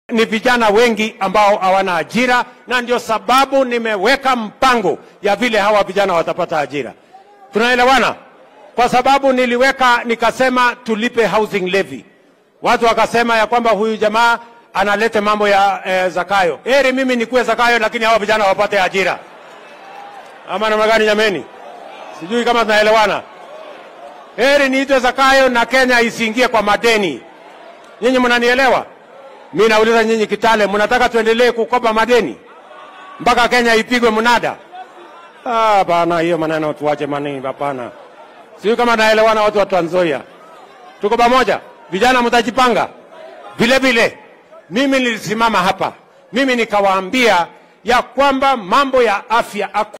Ni vijana wengi ambao hawana ajira, na ndio sababu nimeweka mpango ya vile hawa vijana watapata ajira. Tunaelewana? Kwa sababu nikasema tulipe housing levy. Watu wakasema ya kwamba huyu jamaa analete mambo ya Zakayo. Heri mimi nikuwe Zakayo lakini hawa vijana wapate ajira. Ama namna gani jameni? Sijui kama tunaelewana. Heri niitwe Zakayo na Kenya isiingie kwa madeni. Nyinyi mnanielewa? Mimi nauliza nyinyi Kitale, mnataka tuendelee kukopa madeni mpaka Kenya ipigwe mnada? Bana, hiyo maneno tuache maneno, hapana. Sio kama naelewana watu wa Trans Nzoia. Tuko pamoja? Vijana mtajipanga. Vile vile mimi nilisimama hapa. Mimi nikawaambia ya kwamba mambo ya afya